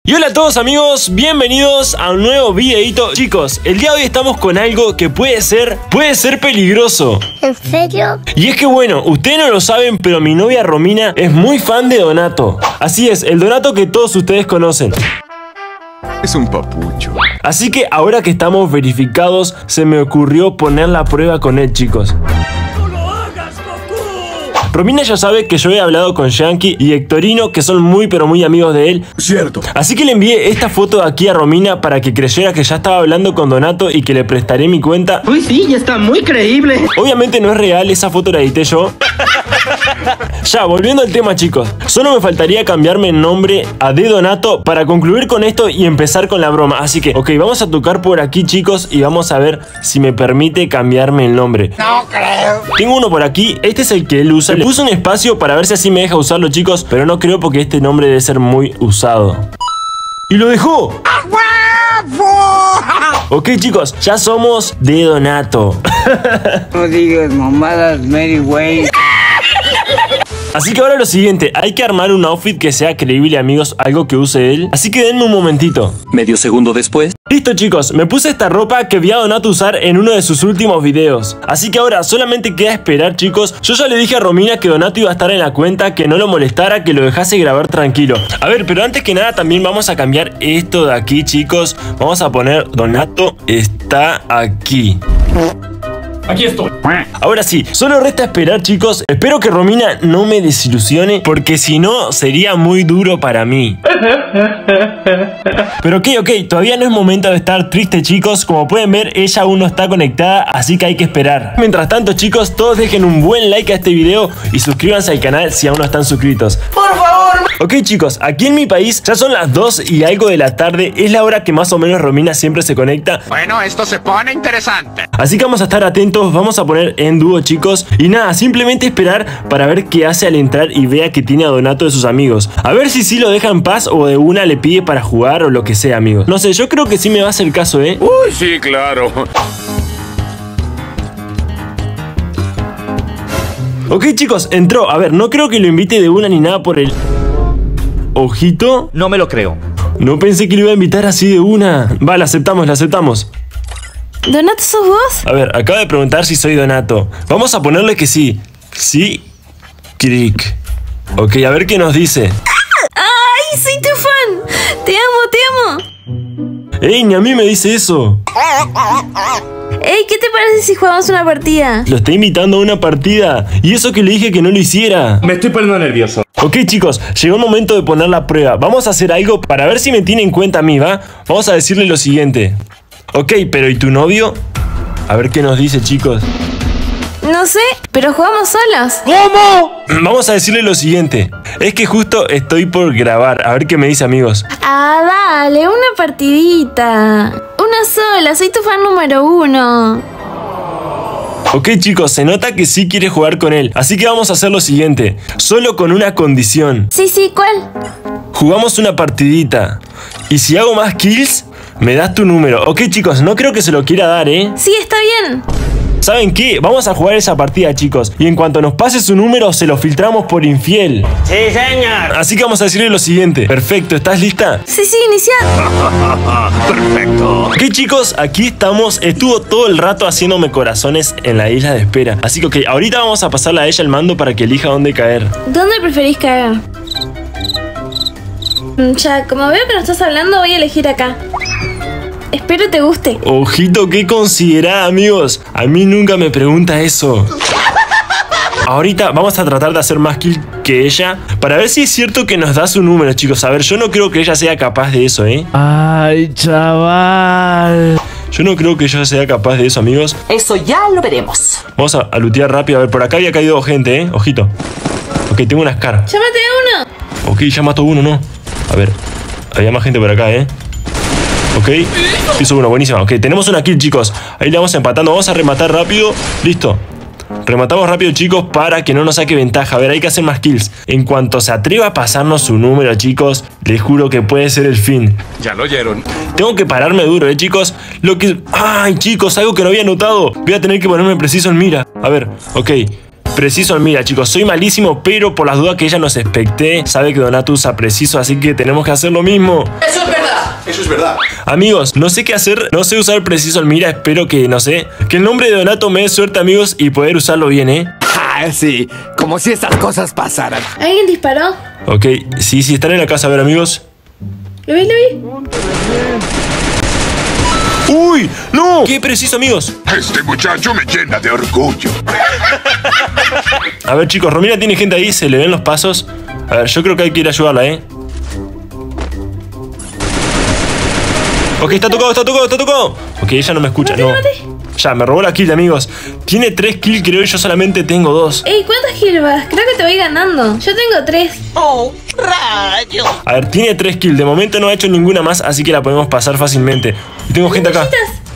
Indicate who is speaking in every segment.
Speaker 1: Y hola a todos amigos, bienvenidos a un nuevo videito. Chicos, el día de hoy estamos con algo que puede ser peligroso.
Speaker 2: ¿En serio?
Speaker 1: Y es que bueno, ustedes no lo saben, pero mi novia Romina es muy fan de Donato. Así es, el Donato que todos ustedes conocen.
Speaker 3: Es un papucho.
Speaker 1: Así que ahora que estamos verificados, se me ocurrió poner la prueba con él, chicos. Romina ya sabe que yo he hablado con Yankee y Hectorino, que son muy pero muy amigos de él.
Speaker 3: Cierto.
Speaker 1: Así que le envié esta foto de aquí a Romina para que creyera que ya estaba hablando con Donato y que le prestaré mi cuenta.
Speaker 4: Uy, sí, ya está muy creíble.
Speaker 1: Obviamente no es real, esa foto la edité yo. Ya, volviendo al tema, chicos. Solo me faltaría cambiarme el nombre a De Donato para concluir con esto y empezar con la broma. Así que, ok, vamos a tocar por aquí, chicos, y vamos a ver si me permite cambiarme el nombre.
Speaker 2: No creo.
Speaker 1: Tengo uno por aquí, este es el que él usa. Le puse un espacio para ver si así me deja usarlo, chicos, pero no creo porque este nombre debe ser muy usado. ¡Y lo dejó! Ok, chicos, ya somos De Donato.
Speaker 5: No digas mamadas, Mary Way.
Speaker 1: Así que ahora lo siguiente, hay que armar un outfit que sea creíble, amigos, algo que use él. Así que denme un momentito.
Speaker 6: Medio segundo después.
Speaker 1: Listo, chicos, me puse esta ropa que vi a Donato usar en uno de sus últimos videos. Así que ahora solamente queda esperar, chicos. Yo ya le dije a Romina que Donato iba a estar en la cuenta, que no lo molestara, que lo dejase grabar tranquilo. A ver, pero antes que nada también vamos a cambiar esto de aquí, chicos. Vamos a poner Donato está aquí.
Speaker 4: Aquí estoy.
Speaker 1: Ahora sí, solo resta esperar, chicos. Espero que Romina no me desilusione, porque si no, sería muy duro para mí. Pero ok, todavía no es momento de estar triste, chicos. Como pueden ver, ella aún no está conectada, así que hay que esperar. Mientras tanto, chicos, todos dejen un buen like a este video y suscríbanse al canal si aún no están suscritos.
Speaker 4: Por favor.
Speaker 1: Ok, chicos, aquí en mi país ya son las 2 y algo de la tarde. Es la hora que más o menos Romina siempre se conecta.
Speaker 3: Bueno, esto se pone interesante.
Speaker 1: Así que vamos a estar atentos, vamos a poner en dúo, chicos. Y nada, simplemente esperar para ver qué hace al entrar y vea que tiene a Donato de sus amigos. A ver si sí lo deja en paz o de una le pide para jugar o lo que sea, amigos. No sé, yo creo que sí me va a hacer caso, ¿eh?
Speaker 3: Uy, sí, claro.
Speaker 1: Ok, chicos, entró. A ver, no creo que lo invite de una ni nada por el... ¿Ojito?
Speaker 6: No me lo creo.
Speaker 1: No pensé que lo iba a invitar así de una. Vale, aceptamos, la aceptamos.
Speaker 7: ¿Donato sos vos?
Speaker 1: A ver, acaba de preguntar si soy Donato. Vamos a ponerle que sí. Sí, clic. Ok, a ver qué nos dice.
Speaker 7: ¡Ay, soy tu fan! ¡Te amo!
Speaker 1: ¡Ey, ni a mí me dice eso!
Speaker 7: ¡Ey, qué te parece si jugamos una partida!
Speaker 1: Lo está invitando a una partida. Y eso que le dije que no lo hiciera.
Speaker 4: Me estoy poniendo nervioso.
Speaker 1: Ok, chicos, llegó el momento de poner la prueba. Vamos a hacer algo para ver si me tiene en cuenta a mí, ¿va? Vamos a decirle lo siguiente. Ok, pero ¿y tu novio? A ver qué nos dice, chicos.
Speaker 7: No sé, pero jugamos solos.
Speaker 1: ¿Cómo? Vamos a decirle lo siguiente. Es que justo estoy por grabar. A ver qué me dice, amigos.
Speaker 7: Ah, dale, una partidita. Una sola, soy tu fan número 1.
Speaker 1: Ok, chicos, se nota que sí quiere jugar con él. Así que vamos a hacer lo siguiente. Solo con una condición.
Speaker 7: Sí, ¿cuál?
Speaker 1: Jugamos una partidita. Y si hago más kills, me das tu número. Ok, chicos, no creo que se lo quiera dar, ¿eh?
Speaker 7: Sí, está bien.
Speaker 1: ¿Saben qué? Vamos a jugar esa partida, chicos. Y en cuanto nos pase su número, se lo filtramos por infiel.
Speaker 4: Sí, señor.
Speaker 1: Así que vamos a decirle lo siguiente. Perfecto, ¿estás lista?
Speaker 7: Sí, iniciar.
Speaker 3: Perfecto.
Speaker 1: Ok, chicos, aquí estamos. Estuvo todo el rato haciéndome corazones en la isla de espera. Así que, ok, ahorita vamos a pasarle a ella el mando para que elija dónde caer.
Speaker 7: ¿Dónde preferís caer? Ya, como veo que no estás hablando, voy a elegir acá. Espero te guste.
Speaker 1: Ojito, qué considerada, amigos. A mí nunca me pregunta eso. Ahorita vamos a tratar de hacer más kill que ella para ver si es cierto que nos da su número, chicos. A ver, yo no creo que ella sea capaz de eso, ¿eh?
Speaker 6: Ay, chaval.
Speaker 1: Yo no creo que ella sea capaz de eso, amigos.
Speaker 8: Eso ya lo veremos.
Speaker 1: Vamos a lootear rápido. A ver, por acá había caído gente, ¿eh? Ojito. Ok, tengo una Scar.
Speaker 7: ¡Llámate a uno!
Speaker 1: Ok, ya mató uno, ¿no? A ver, había más gente por acá, ¿eh? Ok, hizo uno, buenísima. Ok, tenemos una kill, chicos. Ahí le vamos empatando, vamos a rematar rápido. Listo. Rematamos rápido, chicos, para que no nos saque ventaja. A ver, hay que hacer más kills. En cuanto se atreva a pasarnos su número, chicos, les juro que puede ser el fin.
Speaker 3: Ya lo oyeron.
Speaker 1: Tengo que pararme duro, chicos. Lo que... ¡Ay, chicos! Algo que no había notado. Voy a tener que ponerme preciso en mira. A ver, ok. Preciso Almira, chicos. Soy malísimo, pero por las dudas que ella nos expecté, sabe que Donato usa Preciso, así que tenemos que hacer lo mismo.
Speaker 2: Eso es verdad.
Speaker 3: Eso es verdad.
Speaker 1: Amigos, no sé qué hacer, no sé usar Preciso Almira, espero que, no sé, que el nombre de Donato me dé suerte, amigos, y poder usarlo bien,
Speaker 2: Ah, sí, como si estas cosas pasaran.
Speaker 7: ¿Alguien disparó?
Speaker 1: Ok, sí, están en la casa, a ver, amigos.
Speaker 7: ¿Lo vi?
Speaker 1: ¡Uy! ¡No! ¡Qué preciso, amigos!
Speaker 3: Este muchacho me llena de orgullo.
Speaker 1: A ver, chicos, Romina tiene gente ahí, se le ven los pasos. A ver, yo creo que hay que ir a ayudarla, Ok, está tocado. Ok, ella no me escucha, no. Ya, me robó la kill, amigos. Tiene 3 kills, creo, y yo solamente tengo 2.
Speaker 7: Ey, ¿cuántas kills vas? Creo que te voy ganando. Yo tengo 3.
Speaker 1: A ver, tiene 3 kills. De momento no ha hecho ninguna más, así que la podemos pasar fácilmente. Y tengo gente acá.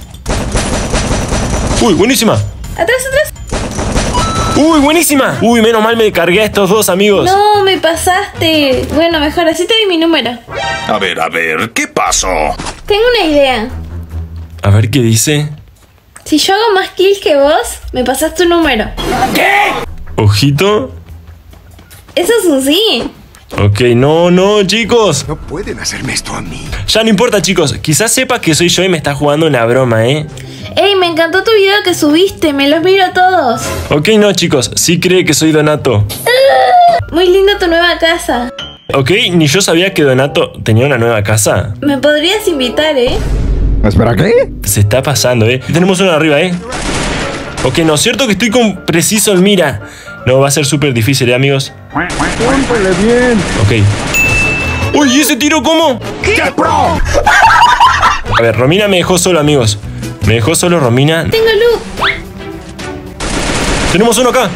Speaker 1: Uy, buenísima.
Speaker 7: Atrás.
Speaker 1: Uy, buenísima. Uy, menos mal me cargué a estos dos, amigos.
Speaker 7: No, me pasaste. Bueno, mejor así te doy mi número.
Speaker 3: A ver, ¿qué pasó?
Speaker 7: Tengo una idea.
Speaker 1: A ver qué dice.
Speaker 7: Si yo hago más kills que vos, me pasas tu número.
Speaker 1: Ojito.
Speaker 7: Eso es un sí.
Speaker 1: Ok, no, chicos.
Speaker 3: No pueden hacerme esto a mí.
Speaker 1: Ya no importa, chicos. Quizás sepa que soy yo y me está jugando una broma,
Speaker 7: Ey, me encantó tu video que subiste. Me los miro todos.
Speaker 1: Ok, no, chicos. Sí cree que soy Donato.
Speaker 7: Muy linda tu nueva casa.
Speaker 1: Ok, ni yo sabía que Donato tenía una nueva casa.
Speaker 7: Me podrías invitar,
Speaker 2: ¿Espera qué?
Speaker 1: Se está pasando, Tenemos uno arriba, Ok, no es cierto que estoy con Preciso Almira. No, va a ser súper difícil, amigos.
Speaker 2: Póntele bien.
Speaker 1: Ok. Uy, ¿y ese tiro cómo?
Speaker 2: ¡Qué pro!
Speaker 1: A ver, Romina me dejó solo, amigos. Me dejó solo Romina.
Speaker 7: Tengo luz.
Speaker 1: Tenemos uno acá.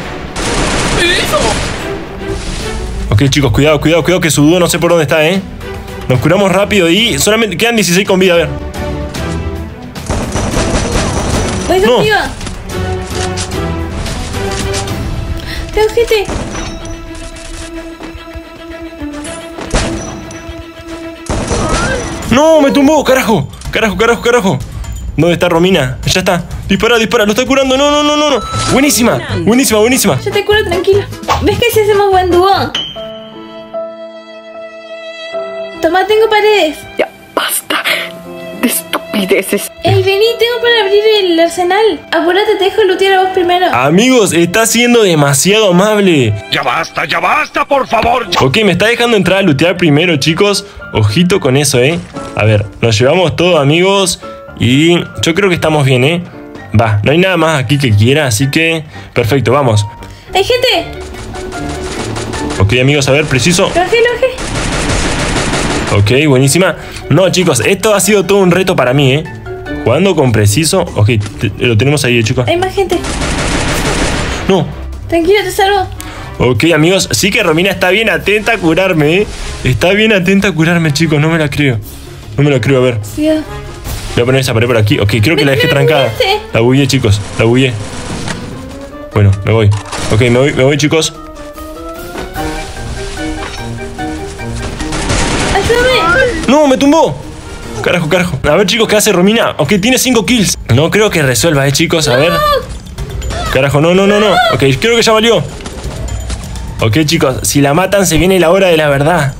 Speaker 1: Ok, chicos, cuidado, que su dúo no sé por dónde está, Nos curamos rápido y solamente quedan 16 con vida, a ver.
Speaker 7: Voy
Speaker 1: No.
Speaker 7: contigo. Tengo gente.
Speaker 1: ¡No! ¡Me tumbó! ¡Carajo! ¿Dónde está Romina? Ya está. Dispara, lo está curando. No. Buenísima.
Speaker 7: Yo te curo, tranquilo. ¿Ves que si hacemos buen dúo? Toma, tengo paredes.
Speaker 8: Ya, basta de estupideces.
Speaker 7: Ey, vení, tengo para abrir el arsenal. Apúrate, te dejo lootear a vos primero.
Speaker 1: Amigos, está siendo demasiado amable.
Speaker 3: Ya basta, por favor.
Speaker 1: Ok, me está dejando entrar a lootear primero, chicos. Ojito con eso, A ver, nos llevamos todo, amigos. Y yo creo que estamos bien, Va, no hay nada más aquí que quiera, así que... Perfecto, vamos.
Speaker 7: ¡Hay gente!
Speaker 1: Ok, amigos, a ver, preciso.
Speaker 7: Lo bajé.
Speaker 1: Ok, buenísima. No, chicos, esto ha sido todo un reto para mí, Jugando con preciso. Ok, lo tenemos ahí, chicos.
Speaker 7: Hay más gente.
Speaker 1: No.
Speaker 7: Tranquilo, te salvo.
Speaker 1: Ok, amigos, sí que Romina está bien atenta a curarme, Está bien atenta a curarme, chicos, no me la creo. A ver.
Speaker 7: Cuidado.
Speaker 1: Voy a poner esa pared por aquí. Ok, creo que la dejé trancada. La bugué, chicos, Bueno, me voy. Ok, me voy, chicos.
Speaker 7: ¡Ayúdame!
Speaker 1: ¡No, me tumbó! Carajo. A ver, chicos, ¿qué hace Romina? Ok, tiene 5 kills. No creo que resuelva, chicos, a ver. Carajo, no. Ok, creo que ya valió. Ok, chicos, si la matan se viene la hora de la verdad.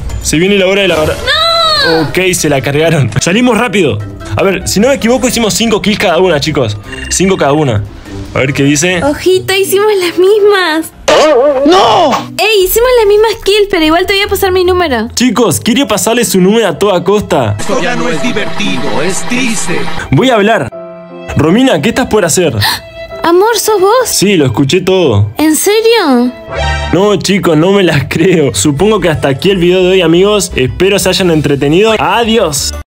Speaker 1: ¡No! Ok, se la cargaron. Salimos rápido. A ver, si no me equivoco, hicimos 5 kills cada una, chicos. 5 cada una. A ver qué dice.
Speaker 7: Ojito, hicimos las mismas.
Speaker 2: ¡No!
Speaker 7: Ey, hicimos las mismas kills, pero igual te voy a pasar mi número.
Speaker 1: Chicos, quiere pasarle su número a toda costa.
Speaker 3: Esto ya no es divertido, es triste.
Speaker 1: Voy a hablar. Romina, ¿qué estás por hacer?
Speaker 7: Amor, ¿sos vos?
Speaker 1: Sí, lo escuché todo.
Speaker 7: ¿En serio?
Speaker 1: No, chicos, no me las creo. Supongo que hasta aquí el video de hoy, amigos. Espero se hayan entretenido. Adiós.